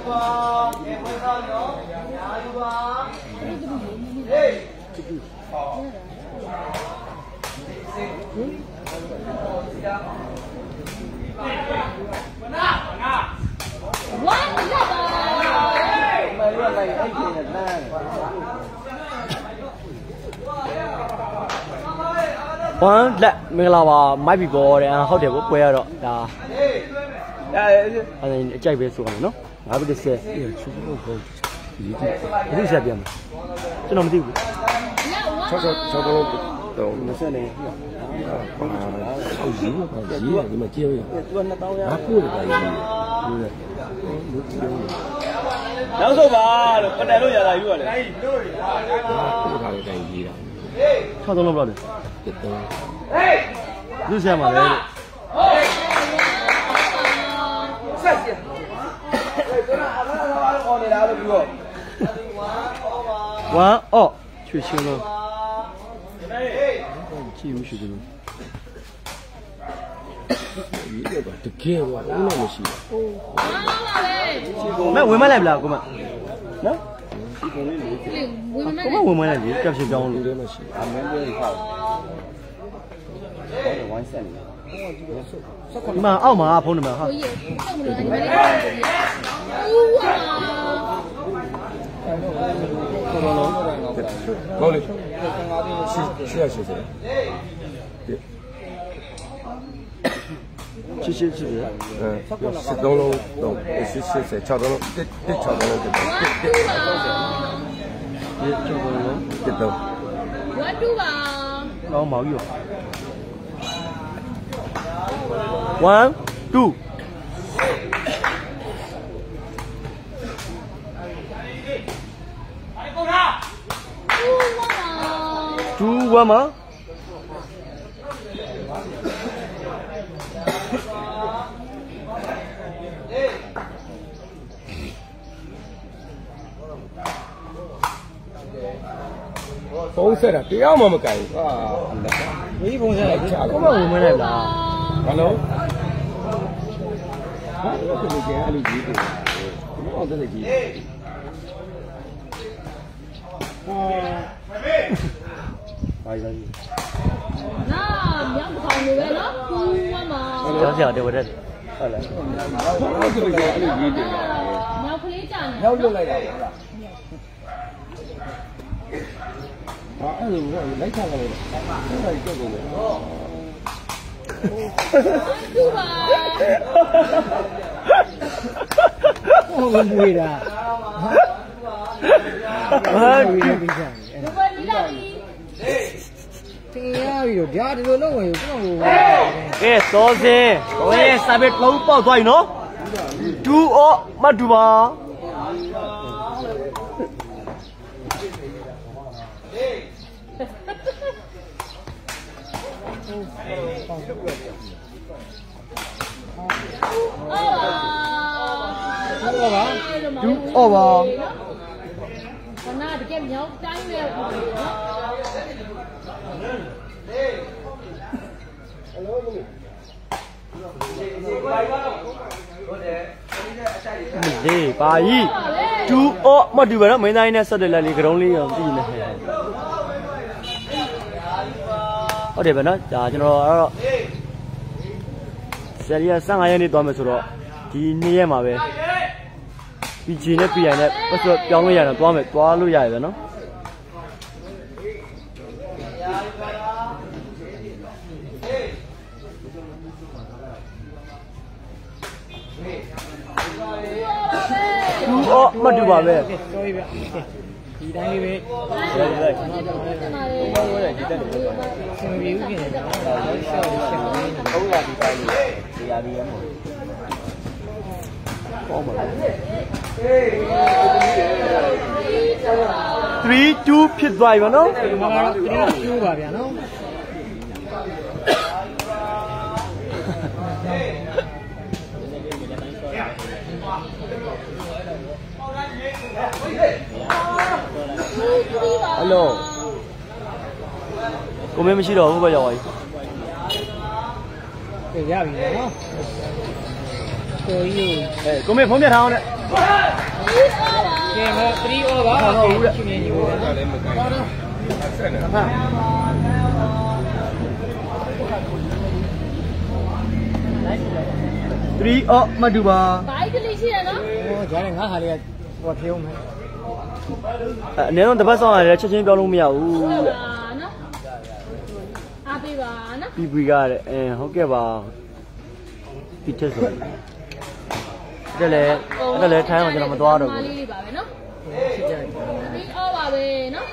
One let me lava might be bored and how they will wear it. I mean, check this one, no? I would say, who's that? You know, one oh,去青了。记不起这个。一个吧，这个我那么细。没我们来不了，哥们。那？哥们我们来的，这不是标准的西。俺们这一块。完善的。你们澳门啊，朋友们哈。 高嘞，是啊，是的。 谢谢，是不是？ 是东龙，是桥东龙，对桥东龙对。 桥东龙， 对的。 我住吧。 老毛友。1, 2。猪我吗？ 风色的，对呀，我们改啊， 没风色，我们来了。 Hello。我这里见还没几个，我这里几。 那苗不好的了，我嘛。 讲讲的我这。 好嘞。我这里见还没几个。 苗可以讲的。 苗就来了。啊，我来看看了，现在这个我。 住吧。 我们不会的。cái số gì cái sao biết lâu bao tuổi nó chú ó bắt chú bà chú ó bà còn na thì kem nhau trắng nè. gì bà ý chú ó mà đi vào đó mấy nay nè sao để lại cái đông ly không gì này ở đây bên đó cho nó sẽ đi sang ngày này toàn mấy số đó thì nhiều mà về vị trí này bây giờ này bắt đầu giao người là toàn mấy toàn lưu dài rồi nó mà đi vào về đi đây về đây three twoဖြစ်သွားပြီဗောနော်3 2ပါဗျာနော်ဟယ်လိုကိုမင်းမရှိတော့ဘူးဘယ်ရောက်သွားပြီရပြီနော်ကိုကြီးကိုမင်းဖုန်းပြထားအောင်နဲ့ 3 over 3 over ဟုတ်ကဲ့ရှင်နေညီကိုလည်းမကိုင်းဆက်နေဟာ 3 up မတူပါဘာကလေးရှိရနော်ဟောကြားတယ်ငါဟာလေးကဟိုဖေးအောင်မယ်အနည်းဆုံးတစ်ပတ်ဆောင်ရတယ်ချက်ချင်းပြောလို့မရဘူးဟုတ်ပါနော်အားပေးပါနော်ပြီးပြီးကားတဲ့ဟုတ်ကဲ့ပါပြီးချက်ဆိုတယ်လေအဲ့လေထိုင်းအောင်ကျွန်တော်မသွားတော့ဘူးလေးပါပဲနော်ဖြစ်ကြတယ်ပြီးအော်ပါပဲနော်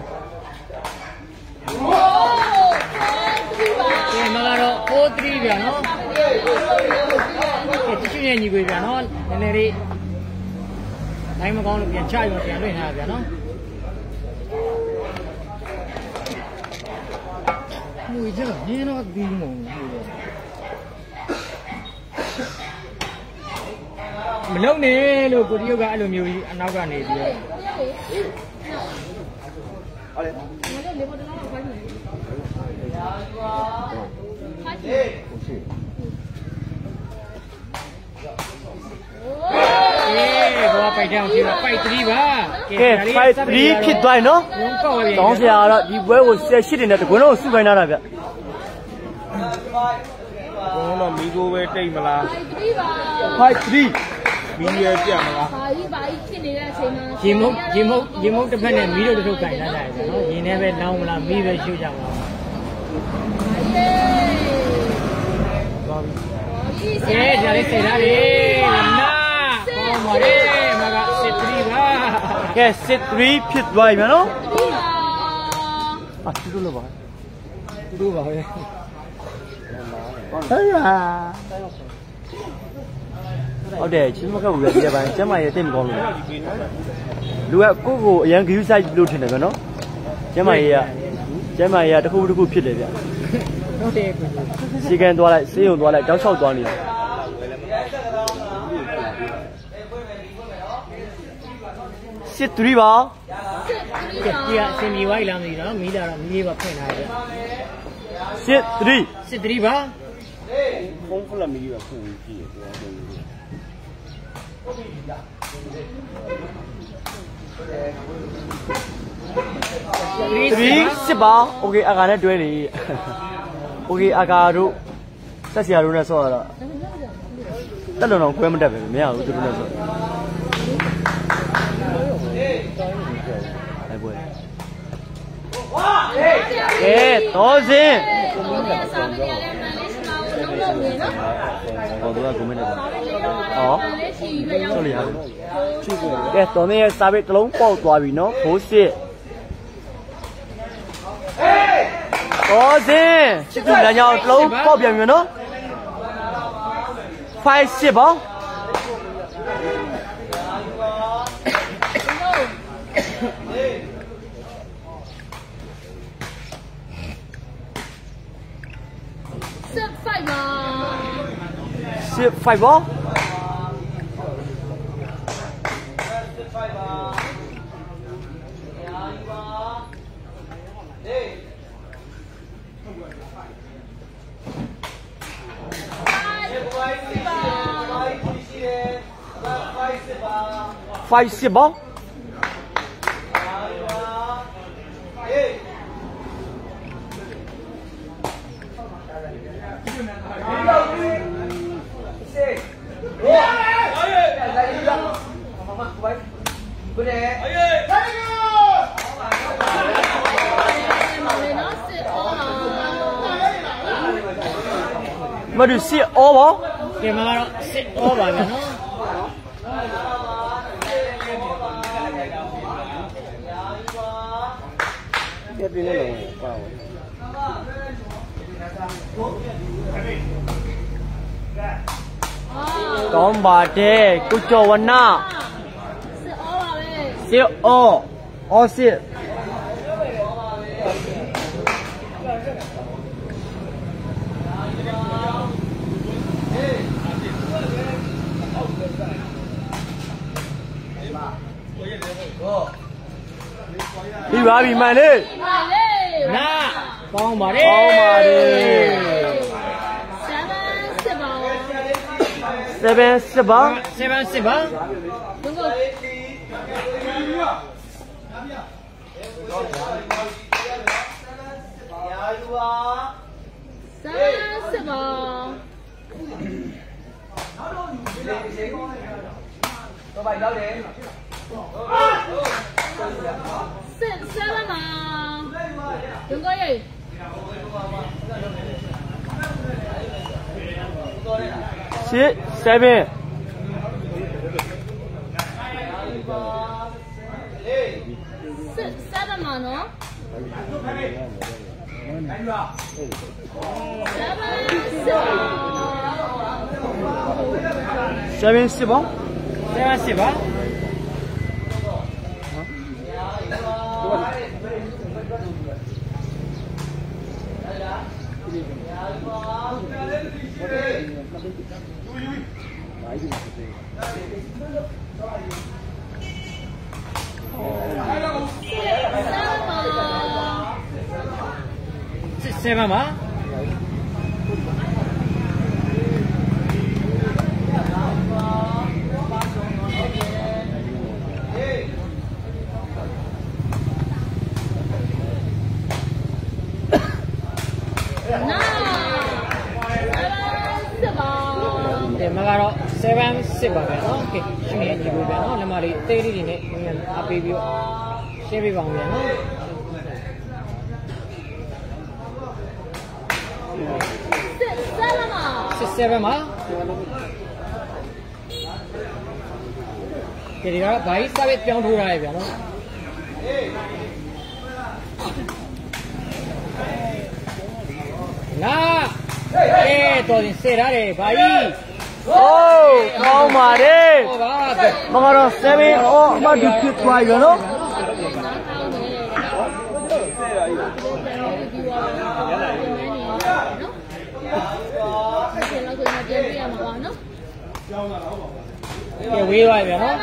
ကဲမကတော့4-3ဗျာနော်ကဲတချင်းရဲ့ညီကိုဗျာနော်နည်းနည်းလေးနိုင်မကောင်းလို့ပြန်ချရုံပြန်လွှင့်ထားဗျာနော်မွေကြနင်းတော့ဒီမုံမလုံနေလို့ကိုတရုတ်ကအဲ့လိုမျိုးကြီးအနောက်ကနေပြီးတော့ဟုတ်လေငါလည်းလေပေါ်တော့ဖိုင်းနေတယ်ဘောပိုက်တောင်ကြည့်ပါပိုက်3ပါကဲ5-3ဖြစ်သွားနော်တောင်းဆရာကတော့ဒီပွဲကို18တင်တဲ့တကွန်းလုံးစုခိုင်းထားတာဗျဘုံတော့မီကိုပဲတိတ်မလား 5-3 မီးရပြမလားဘာကြီးဖြစ်နေတဲ့အချိန်မှာရေမုတ်တစ်ဖက်နဲ့မီးတို့တစ်ထုပ်ခိုင်းထားတယ်ဗျာနော်ရေနဲ့ပဲလောင်းမလားမီးပဲရှို့ကြမှာကဲဒါလေးစေထားတယ်နာကောင်းပါလေမကစစ်3ပါကဲစစ်3ဖြစ်သွားပြီနော်တူလို့ပါတူပါပဲဟေးဟုတ်တယ်ချင်းမခက်ဘူးလေဒီပိုင်းကျမရဲ့တိတ်မကောင်းလို့လူကကိုအရန်ဂယူးဆိုင်လို့ထင်တယ်ဗျနော်ကျမရဲ့တခုဖြစ်တယ်ဗျဟုတ်တယ်စီကန်သွားလိုက်စေးုံသွားလိုက်တောက်ချောက်သွားနေတယ်စစ်3ပါဒီအစင်မြေဝိုင်းလာမသိတော့မီးလာတော့မီးလေးပါဖွင့်ထားတယ်စစ် 3ပါဖုန်းဖလမီးပါဖွင့်ကြည့်ရတယ်3စစ်ပါโอเคအာကာနဲ့တွဲနေโอเคအာကာတို့ဆက်ဆရာတို့နဲ့ဆော့ရတော့တက်လုံတော့ခွဲမတက်ပဲမရဘူးသူတို့နဲ့ဆော့အဲ့ပွဲကဲတော့စင်းဟောတော့ကိုမင်းနဲ့ဟောဆော့လိုက်ရတယ်ကဲတော်နေစာပေတစ်လုံးပေါက်သွားပြီနော်ဘိုးစစ်တော့စင်းချစ်သူလမ်းကြောင်းတစ်လုံးပေါက်ပြန်ပြီနော်5-6ပါ5 ပါ5-6ပါမတို့စစ်အောပါကဲမကတော့စစ်အောပါဗျာနော်ပြပြနေလို့ပါကောင်းပါတယ်ကုကျော်ဝနာစစ်အောပါပဲစစ်အောအောစစ်ပြီးပါပြီမှန်လေနာကောင်းပါလေကောင်းပါလေ 7 စစ်ပါ 7 10ပါ 7 10ပါ đúng rồi 30ပါတော့ဘာရောက်တယ်7ပါđúng rồi 6 7 7မှာနော် 7 10ပါ 7 10ပါ 7ပါ မကတော့7 10ပါပဲเนาะโอเคရှင်နေညီကိုပြန်เนาะလက်မလေးသေးလေးတွေနဲ့အားပေးပြီးတော့ရှင်းပေးပါအောင်ပြန်เนาะ7မှာဒီကဘာကြီးစားပဲပြောင်းထိုးထားရပြန်เนาะလာတော်ရင်စေရတယ်ဘာကြီးโอ้ကောင်းပါတယ်မကတော့7အော်အမတ်ဖြစ်သွားပြီနော်ကဲဝေးသွားပြီနော်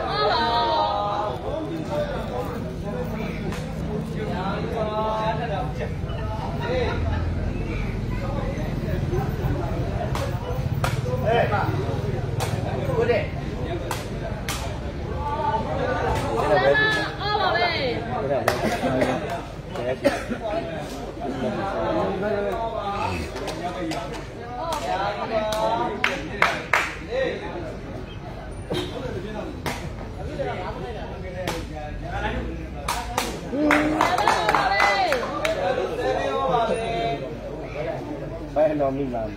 ဘယ်တော့မိလား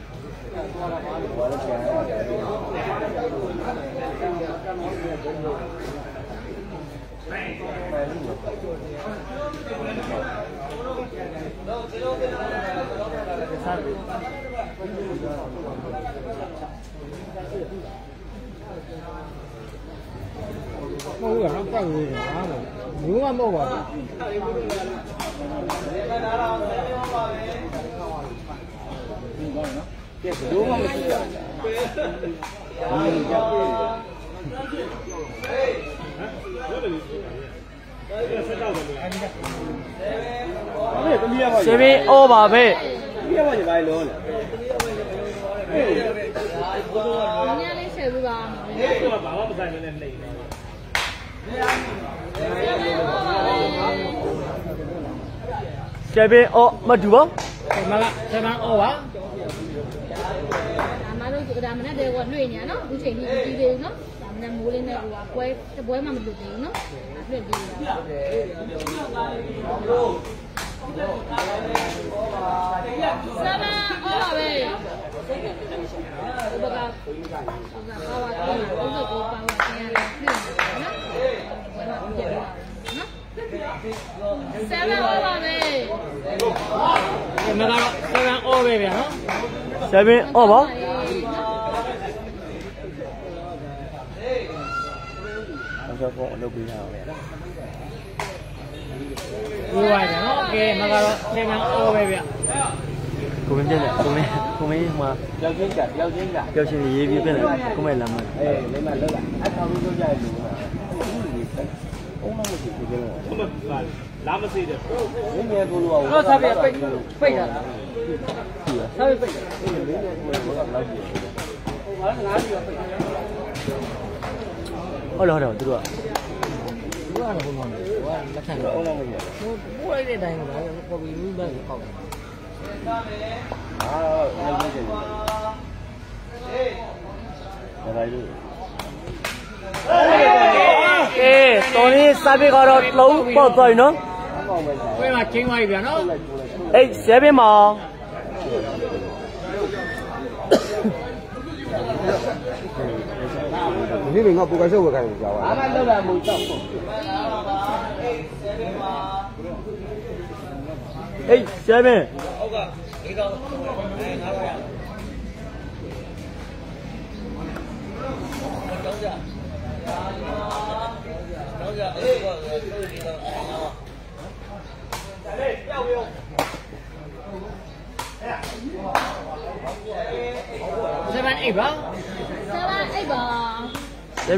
ဟုတ်ကဲ့တော့ပတ်ဝေးတာဘူးမမဟုတ်ပါဘူးကဲဘလို့မှမရှိတာ7 အော်ပါပဲပြရပါကြပါလုံးလေညလေးဆက်ပြီးပါဘာမှမဆိုင်နဲ့နှိမ့် 7အော်မတူပါမလား7အော်ပါမတို့ဒါမနဲ့တဲကလွှင့်နေရနော်အခုချိန်ကြီးပြီးသေးဘူးနော်ဒါမနဲ့မိုးလေးနဲ့ဟိုကပွဲမှမလုပ်သေးဘူးနော်လွှင့်ပြီးတာ7အော်ပါပဲဘကပါဝါတီဘုဇကိုပါဝါတီရလွှင့်နေနော်7အော်ပါပဲမကတော့7အော်ပဲဗျာနော် 7အော်ပါတော့ကောအလုပ်ပေးရအောင်လေဒီဝိုင်းနော်โอเคမကတော့7အော်ပဲဗျာကိုမင်းပြည့်တယ်ကိုမင်းဟိုပျောက်ချင်းရေးပြီးပြည့်တယ်ကိုမဲလာမှာလိမ့်မလောက်လာအထောင်လို့ကြရလို့အုံးမမရှိဘူးကျတော့လာမစေးတယ်မင်းရဲ့ကိုလိုအောင်တော့ဆက်ပြီးပိတ်တာလားဆက်ပြီးပိတ်တယ်မင်းရဲ့ကိုလိုကလောက်ကြည့်ဟုတ်တယ်သူတို့ကဘုရားကဘုံမှာဘုရားလက်ခံတော့အောင်မရဘူးဘိုးလိုက်တဲ့အတိုင်းကပေါ်ပြီးလူပဲပေါက်တယ်လက်ကျင်တယ်ဒါလိုက်လို့တော်လေးစာပေကတော့လုံးပေါက်သွားပြီနော်ဘယ်မှာချင်းသွားပြီဗျာနော်အေး7မှာဒီနေ့ငါပူကရှုပ်ဝယ်ခိုင်းကြပါအားမလောက်တာမဟုတ်တော့အေး7ဟုတ်ကဒီကောင်900ကျောင်းကြအေးကောဒီကောင်ပြောက်ပြော 7 8ပါ 7 8ပါ 7 8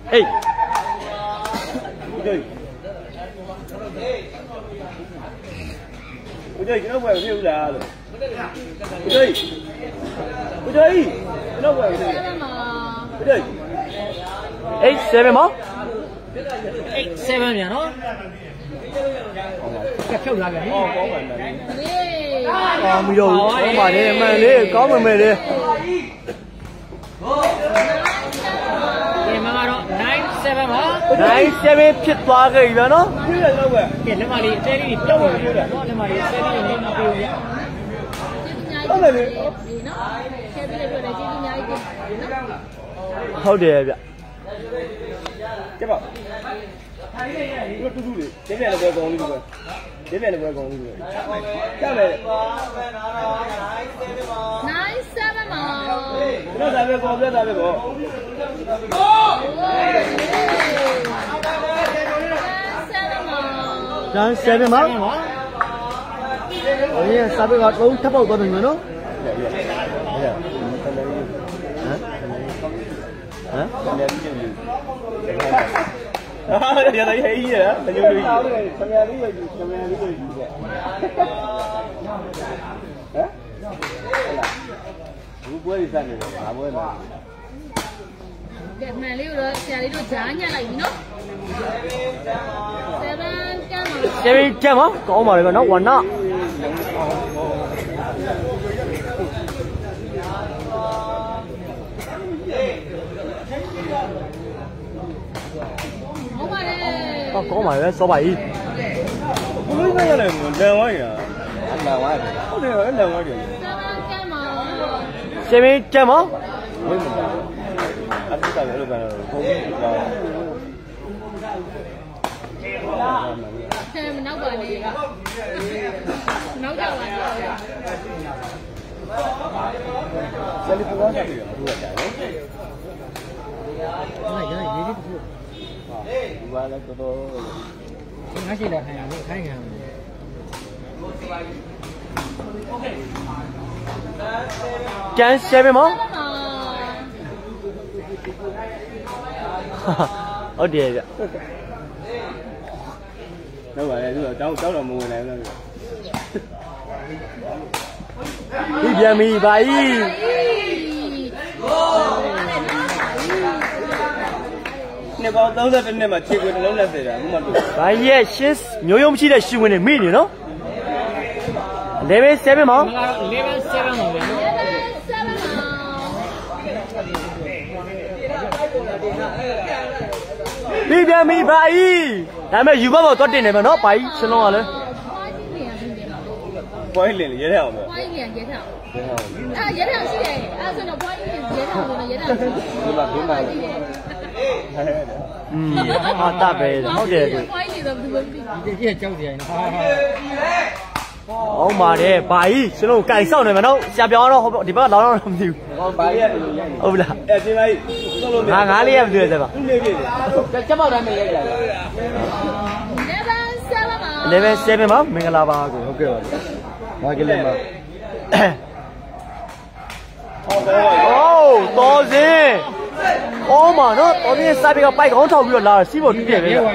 ဦးကျိကျွန်တော်ဝယ်မဖြစ်ဘူးလားလို့ဦးကျကျွန်တော်ဝယ်မဖြစ်ဘူး 7ပါဦးကျ8 7ပါ 8 7မြန်နော်ဖြုတ်လာပြန်ပြီကောင်းပါမယ်ကောင်းပြီတော့ကောင်းပါတယ်မှန်လေးကောင်းမယ်လေဒီမှာကတော့9 7ပါ 9 7ဖြစ်သွားခဲ့ပြီဗျာနော်ပြည့်တော့ပဲကဲလက်မလေးတဲလေးပြုတ်နေတယ်နော်လက်မလေးတဲလေးနဲ့မပြေဘူးဗျဟုတ်တယ်လေနော်ဆဲပြီးတော့ကျေးဇူးအများကြီးတင်ပါတယ်နော်ဟုတ်တယ်ဗျကျပါတို့တူတူလေးကျင်းပြန်လည်းပဲကောင်းလေးပဲကျင်းပြန်လည်းပဲကောင်းလေးပဲကျမယ် 9 7ပါကျွန်တော်ဒါပဲကောပြတာပဲကော 9 7ပါโอ้ยစာပေကလုံးထပ်ပေါက်သွားတယ်နော်ဟမ်ရတဲ့ဟေးရတညိုလေးဆရာလေးပဲဆရာလေးပဲဟမ်ဘူးပွဲစနေတယ်ဘာပွဲလဲကဲမှန်လေးတော့ဆရာလေးတို့ဂျားညက်လိုက်ပြီနော်7ကျမ်းပါ 7ကျမ်းပါကောင်းပါလေကနော်ဝါနာဟုတ်ပါတယ်ကောင်းပါလေစောပါကြီးဘလို့ပဲရတယ်လန်ဝိုင်းရလန်ဝိုင်းဟုတ်တယ်လန်ဝိုင်းတယ် 7ကျမ်းပါ 7ကျမ်းပါဝိမတာအတူတူလည်းကတော့ဘုံကြီးကနောက်ပါလေနောက်ကြပါတော့ဆယ်လီပူကစားပြီးတော့ကြတယ်ဟာရရေးလေးတစ်ခုဒီပါလဲတော်တော်ငါရှိတာခိုင်းရမယ်ခိုင်းခံရမယ်ကျန်7ပါဟုတ်တယ်ဗျဟုတ်ပါလေသူတော့တောက်တော့မဝင်နိုင်ဘူးဒီပြန်ပြီဘာကြီးနှစ်ပေါင်း32နှစ်မှာခြေခွေတစ်လုံးနဲ့တည်တာအခုမှတွေ့ဘာကြီးရဲ့ရှင်းမျိုးရုံမရှိတဲ့ရှင်ဝင်နေမိနေနော်level 7ပါ level 7ပါဗျာဒီပြန်ပြီဘာကြီးဒါပေမဲ့ယူဘဘောတော့တင်နေမှာနော်ဘာကြီးရှင်လုံးကလည်းပွိုင်းလင်ရဲတဲ့အောင်ပဲပွိုင်းလင်ရဲတဲ့အောင်ရဲတဲ့အောင်ရှိတယ်အဲ့ဆိုတော့ပွိုင်းလင်ရဲတဲ့အောင်ဆိုတော့ရဲတဲ့အောင်ဒီမှာရှိတယ်ဟာတပဲဟုတ်တယ်သူပွိုင်းလင်တော့ဘူးဒီကြီးကြောက်ကြရင်ဟာဟုတ်ပါတယ်ဘာကြီးရှင်လုံးကန်ဆောက်နေမှာနော်ဆရာပြောတော့ဒီဘက်ကလောင်းတော့မသိဘူးဟောဘာကြီးရတယ်လို့ရိုက်နေဟုတ်လားအဲ့ဒီလိုက်သုံးလို့ငါလေးရမတွေ့ရသေးပါသူ့လေးပြည့်တယ်ကျမတိုင်းမရိုက်ကြဘူး level 7ပါ level 7ပါမင်္ဂလာပါကိုဟုတ်ကဲ့ပါဘာကလေးပါဟုတ်တယ်တော်စင်းအော်မနော်တော်စင်းစာပေကပိုက်ကောင်းထောက်ပြီးတော့လာစီးဖို့တူးတယ်ပဲအဲ့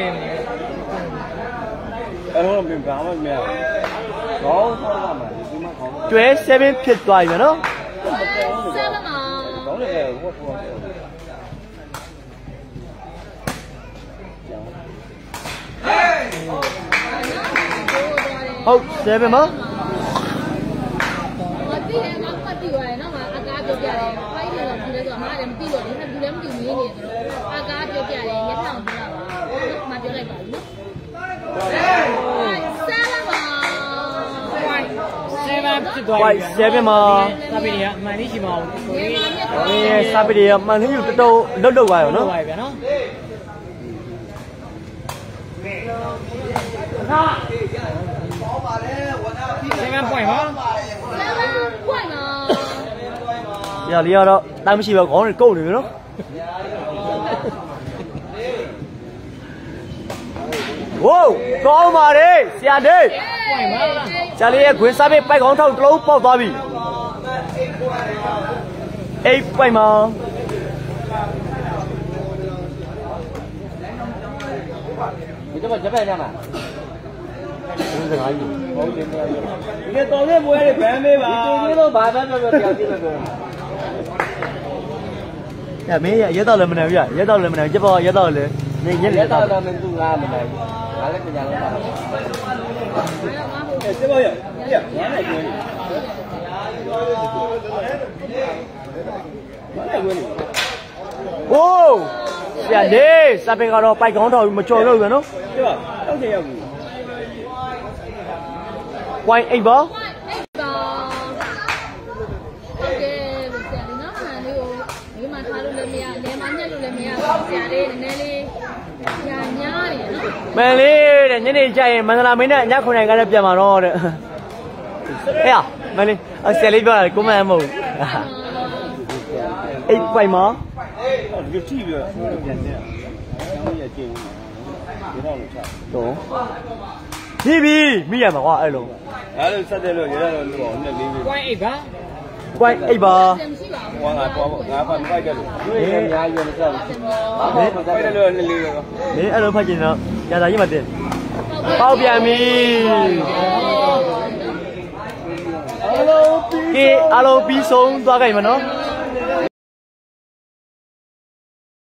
တော့မင်းဘာမှမရဘူးခေါင်းဆောက်ရမှာဒီမှာခေါင်းကျွဲ7ဖြစ်သွားပြီနော် 7ပါခေါင်းလည်းဟုတ်7မှာဒီလည်းမပတ်တီရတယ်နော်အကားပြောပြတယ်ဖိုက်တယ်တော့ဒီလည်းဆိုအမားလည်းမသိတော့ဘူးဒီလည်းမသိမင်းနေတယ်အကားပြောပြတယ်မျက်နှာကိုပြောတာပါမပြောလိုက်ပါဘူးနော်7ဖြစ်သွားပြီ 7မှာစာပေတွေကအမှန်လေးရှိမအောင်ကိုကြီးစာပေတွေကမှန်သေးอยู่တော်လွတ်ပါရောနော်ဟုတ်ပါပြီဗျာနော်7 point ပါ 7 point ပါရလေးကတော့တမ်းမရှိပဲခေါင်းတွေကုတ်နေပြီနော်ဝိုးကောင်းပါလေဆရာဒေးဆရာလေးရဲ့ခွေစားပေးပိုက်ခေါင်းထောက်တစ်လုံးပေါက်သွားပြီ8 point မှာဒီတော့ဂျပန်ညမှာဒီစကားကြီးဟုတ်တယ်ဒီကတော်တဲ့ဘွဲတွေဗန်းမေးပါဒီလိုတော့ဘာသာပြောပြောပြကြည့်လို့ပြောရမင်းရဲတော့လည်းမနိုင်ဘူးရဲတော့လည်းမနိုင်ကျပေါ့ရဲတော့လည်းနေညက်ရဲတော့လည်းမသူငါမနိုင်ဘူးငါလည်းပြန်လာတော့ကျပေါ့ရငါလည်းကျွေးโอ้เสียเด้ซาเปကတော့ပိုက်ကောင်းထောက်မကြော်လို့ရနော်ကျပေါ့တောက်ချင်ရောက်ပြီဝိုင်း8ပါ 8ပါโอเคဆရာလေးနော်ဆရာလေးကိုဒီမှာထားလို့လည်းမရလဲမညက်လို့လည်းမရဆရာလေးနည်းနည်းလေးညာညားတယ်နော်မန်လေးတဲ့ညနေကျရင်မန္တလာမင်းနဲ့ည9:00ကလည်းပြန်มาတော့တဲ့ဟဲ့မန်လေးဆရာလေးပြောတာကိုမန်မဟုတ်8ပိုင်မှာဒီကြည့်ပြီးတော့ပြန်နေအောင်ရကျင်းဒီတော့လို့ချတော့ပြီးပြီမိရမှာကွာအဲ့လိုဆက်တယ်လို့ရရတော့လို့နဲ့လေးပြီး point 8ပါ point 8ပါဟောငါဖတ်ဖိုက်တယ်လို့ဒီအများကြီးမဆက်ဘူးဘာမှမဆက်တယ်လို့နဲ့လေးတော့မင်းအဲ့လိုဖတ်ကျင်တော့ကြာသာကြီးမှတင်ပေါက်ပြန်ပြီကဲအလုံးပြီးဆုံးသွားကြပြီမနော်